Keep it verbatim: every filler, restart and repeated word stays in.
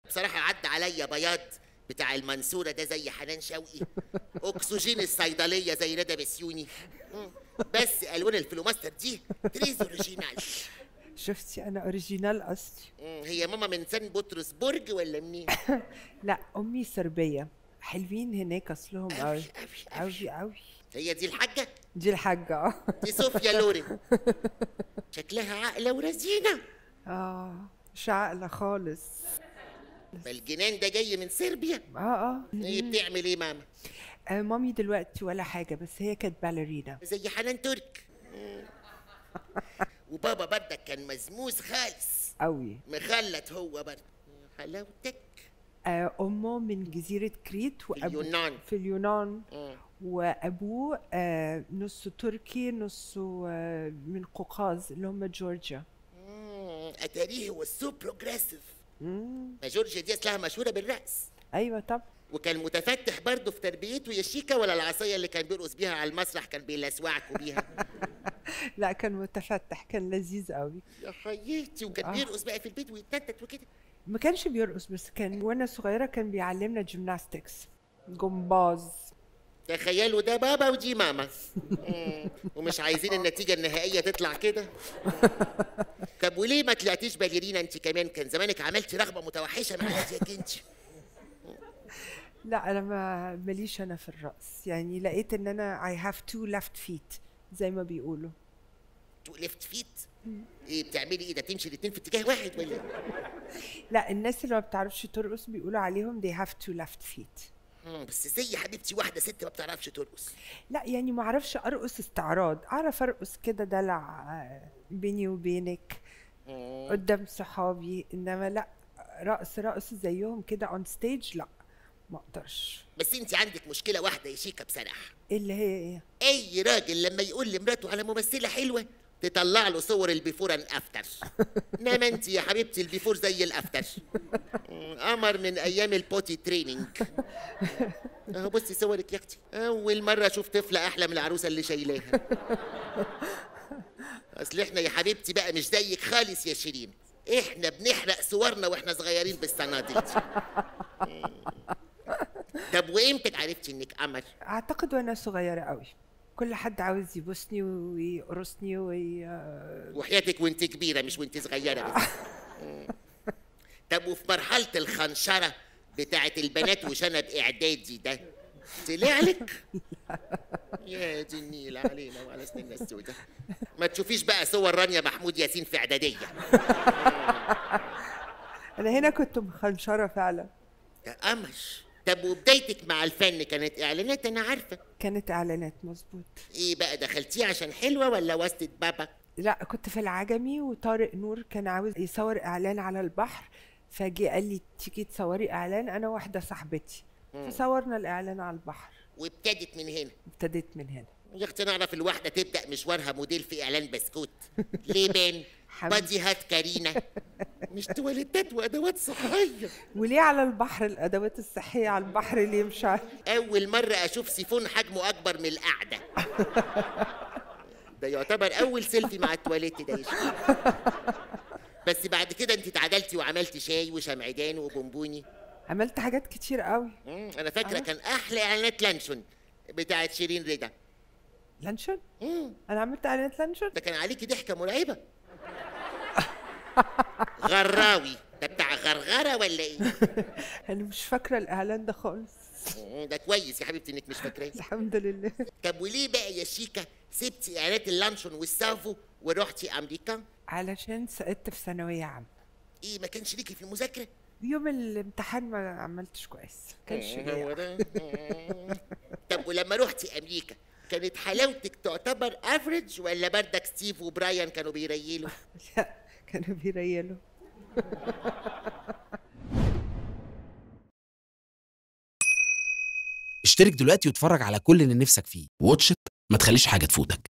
بصراحه عدى عليا بياض بتاع المنصوره ده زي حنان شوقي، اكسجين الصيدليه زي ندى بسيوني، بس الوان الفلوماستر دي تريز اوريجينال. شفتي انا اوريجينال اصلي. هي ماما من سان بطرسبرج ولا منين؟ لا امي صربيه، حلوين هناك اصلهم قوي قوي قوي. هي دي الحاجه؟ دي الحاجه اه. دي صوفيا لورين، شكلها عاقله ورزينه. اه مش عاقله خالص. فالجنان ده جاي من صربيا؟ اه اه. هي بتعمل ايه ماما؟ آه مامي دلوقتي ولا حاجه، بس هي كانت باليرينا زي حنان ترك. وبابا بردك كان مزموز خالص قوي، مخلت هو برد. حلاوتك. آه امه من جزيره كريت في اليونان. في اليونان. مم. وابوه آه نصه تركي نصه آه من قوقاز اللي هم جورجيا. امم اتاريه هو السو بروجريسيف. ما جورجيا دي اصلها مشهوره بالرقص. ايوه طبعا. وكان متفتح برضه في تربيته يا شيكا، ولا العصايه اللي كان بيرقص بيها على المسرح كان بيلسوعكوا بيها؟ لا كان متفتح، كان لذيذ قوي يا حياتي. وكان آه. بيرقص بقى في البيت ويتنطط وكده؟ ما كانش بيرقص، بس كان وانا صغيره كان بيعلمنا جيمناستكس، جمباز. تخيلوا ده بابا ودي ماما. مم. ومش عايزين النتيجه النهائيه تطلع كده. طب وليه ما طلعتيش باليرينا انت كمان؟ كان زمانك عملتي رغبه متوحشه مع ناديه كنتي. لا انا ما ماليش انا في الرقص، يعني لقيت ان انا I have two left feet زي ما بيقولوا. تو ليفت فيت؟ ايه بتعملي ايه ده؟ تمشي الاتنين في اتجاه واحد ولا ايه؟ لا الناس اللي ما بتعرفش ترقص بيقولوا عليهم they have two left feet. مم. بس زي حبيبتي واحده ست ما بتعرفش ترقص. لا يعني ما اعرفش ارقص استعراض، اعرف ارقص كده دلع آه، بيني وبينك مم. قدام صحابي، انما لا رقص رقص زيهم كده اون ستيج لا ما اقدرش. بس انت عندك مشكله واحده يا شيكا بصراحه. ايه اللي هي ايه؟ اي راجل لما يقول لمراته على ممثله حلوه تطلع له صور البيفور ان افتر. انما انت يا حبيبتي البيفور زي الافتر. قمر من ايام البوتي تريننج. اهو بصي صورك يا اختي، اول مره اشوف طفله احلى من العروسه اللي شايلاها. اصل احنا يا حبيبتي بقى مش زيك خالص يا شيرين، احنا بنحرق صورنا واحنا صغيرين بالصناديق. طب وامتى عرفتي انك قمر؟ اعتقد وانا صغيره قوي، كل حد عاوز يبوسني ويقرصني وي... وحياتك وانت كبيره مش وانت صغيره بس. طب وفي مرحله الخنشره بتاعت البنات وشنب اعدادي ده طلع لك؟ يا دي النيل علينا وعلى سننا السوداء. ما تشوفيش بقى صور رانيا محمود ياسين في اعداديه. انا هنا كنت مخنشره فعلا. يا قمر. طب وبدايتك مع الفن كانت اعلانات؟ انا عارفه كانت اعلانات مظبوط. ايه بقى دخلتيه عشان حلوه ولا واسطه بابا؟ لا كنت في العجمي وطارق نور كان عاوز يصور اعلان على البحر، فجي قال لي تيجي تصوري اعلان انا واحده صاحبتي، فصورنا الاعلان على البحر. وابتدت من هنا؟ ابتديت من هنا. يا اختي نعرف الواحده تبدا مشوارها موديل في اعلان بسكوت ليه بان بادي هات كارينا، مش تواليتات وادوات صحيه. وليه على البحر الادوات الصحيه على البحر ليه مش عارف. اول مره اشوف سيفون حجمه اكبر من القعده. ده يعتبر اول سيلفي مع التواليت ده يا شيخ. بس بعد كده انت اتعدلتي وعملتي شاي وشمعدان وبونبوني. عملت حاجات كتير قوي. مم. انا فاكره أه. كان احلى اعلانات لانشون بتاعت شيرين رضا. لانشون؟ مم. انا عملت اعلانات لانشون؟ ده كان عليكي ضحكه مرعبه. غراوي ده بتاع غرغره ولا ايه؟ انا مش فاكره الاعلان ده خالص. ده كويس يا حبيبتي انك مش فاكراه. الحمد لله. طب وليه بقى يا شيكا سبتي اعلانات اللانشون والسافو ورحتي امريكا؟ علشان سقطت في ثانويه عامه. ايه ما كانش ليكي في المذاكره؟ يوم الامتحان ما عملتش كويس، كانش هو ده. طب ولما رحتي امريكا كانت حلاوتك تعتبر افريج ولا بردك ستيف وبرايان كانوا بيريلوا؟ لا كانوا بيريلوا. اشترك دلوقتي واتفرج على كل اللي نفسك فيه. واتش إت، ما تخليش حاجة تفوتك.